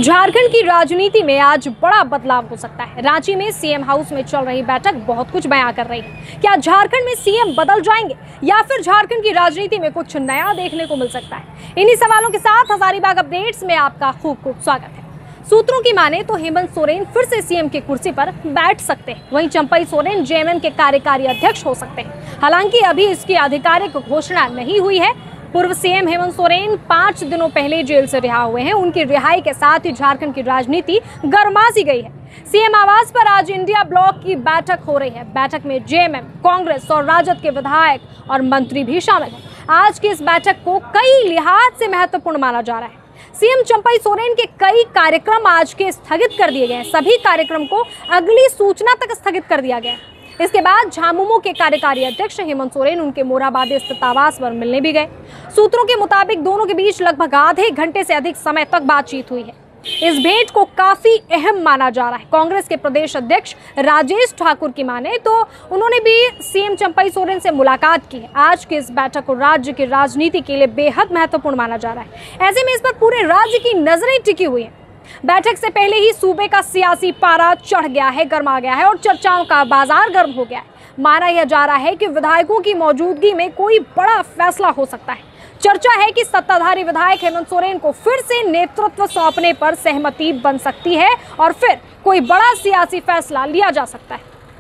झारखंड की राजनीति में आज बड़ा बदलाव हो सकता है। रांची में सीएम हाउस में चल रही बैठक बहुत कुछ बयां कर रही है। क्या झारखंड में सीएम बदल जाएंगे या फिर झारखंड की राजनीति में कुछ नया देखने को मिल सकता है? इन्हीं सवालों के साथ हजारीबाग अपडेट्स में आपका खूब खूब स्वागत है। सूत्रों की माने तो हेमंत सोरेन फिर से सीएम की कुर्सी पर बैठ सकते हैं। वहीं चंपई सोरेन जेएमएम के कार्यकारी अध्यक्ष हो सकते हैं। हालांकि अभी इसकी आधिकारिक घोषणा नहीं हुई है। पूर्व सीएम हेमंत सोरेन 5 दिनों पहले जेल से रिहा हुए हैं। उनकी रिहाई के साथ ही झारखंड की राजनीति गरमा सी गई है। सीएम आवास पर आज इंडिया ब्लॉक की बैठक हो रही है। बैठक में जेएमएम, कांग्रेस और राजद के विधायक और मंत्री भी शामिल हैं। आज की इस बैठक को कई लिहाज से महत्वपूर्ण माना जा रहा है। सीएम चंपई सोरेन के कई कार्यक्रम आज के स्थगित कर दिए गए हैं। सभी कार्यक्रम को अगली सूचना तक स्थगित कर दिया गया है। इसके बाद झामुमो के कार्यकारी अध्यक्ष हेमंत सोरेन उनके मोरहाबाद स्थित आवास पर मिलने भी गए। सूत्रों के मुताबिक दोनों के बीच लगभग आधे घंटे से अधिक समय तक बातचीत हुई है। इस भेंट को काफी अहम माना जा रहा है। कांग्रेस के प्रदेश अध्यक्ष राजेश ठाकुर की माने तो उन्होंने भी सीएम चंपई सोरेन से मुलाकात की है। आज की इस बैठक को राज्य की राजनीति के लिए बेहद महत्वपूर्ण माना जा रहा है। ऐसे में इस पर पूरे राज्य की नजरें टिकी हुई है। बैठक से पहले ही सूबे का सियासी पारा चढ़ गया है, गर्मा गया है और चर्चाओं का बाजार गर्म हो गया है। माना यह जा रहा है कि विधायकों की मौजूदगी में कोई बड़ा फैसला हो सकता है। चर्चा है कि सत्ताधारी विधायक हेमंत सोरेन को फिर से नेतृत्व सौंपने पर सहमति बन सकती है और फिर कोई बड़ा सियासी फैसला लिया जा सकता है।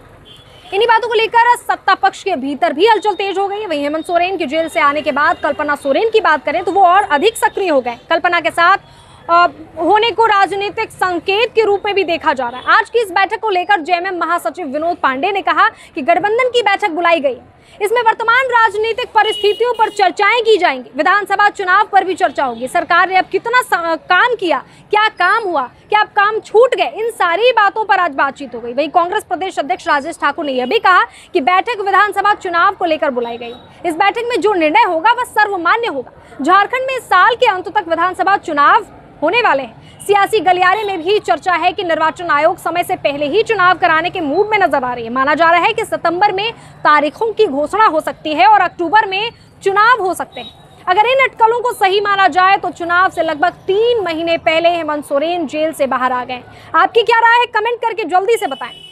इन्हीं बातों को लेकर सत्ता पक्ष के भीतर भी हलचल तेज हो गई है। वहीं हेमंत सोरेन की जेल से आने के बाद कल्पना सोरेन की बात करें तो वो और अधिक सक्रिय हो गए। कल्पना के साथ होने को राजनीतिक संकेत के रूप में भी देखा जा रहा है। आज की इस बैठक को लेकर जेएमएम महासचिव विनोद पांडे ने कहा कि गठबंधन की बैठक बुलाई गई है। इसमें वर्तमान राजनीतिक परिस्थितियों पर चर्चाएं की जाएंगी। विधानसभा चुनाव पर भी चर्चा होगी। सरकार ने अब कितना काम किया, क्या काम हुआ, क्या अब काम छूट गए, इन सारी बातों पर आज बातचीत हो गई। वहीं कांग्रेस प्रदेश अध्यक्ष राजेश ठाकुर ने यह भी कहा कि बैठक विधानसभा चुनाव को लेकर बुलाई गई। इस बैठक में जो निर्णय होगा वह सर्वमान्य होगा। झारखंड में साल के अंत तक विधानसभा चुनाव होने वाले हैं। सियासी गलियारे में भी चर्चा है कि निर्वाचन आयोग समय से पहले ही चुनाव कराने के मूव में नजर आ रही है। माना जा रहा है कि सितंबर में तारीखों की घोषणा हो सकती है और अक्टूबर में चुनाव हो सकते हैं। अगर इन अटकलों को सही माना जाए तो चुनाव से लगभग 3 महीने पहले हेमंत सोरेन जेल से बाहर आ गए। आपकी क्या राय है? कमेंट करके जल्दी से बताएं।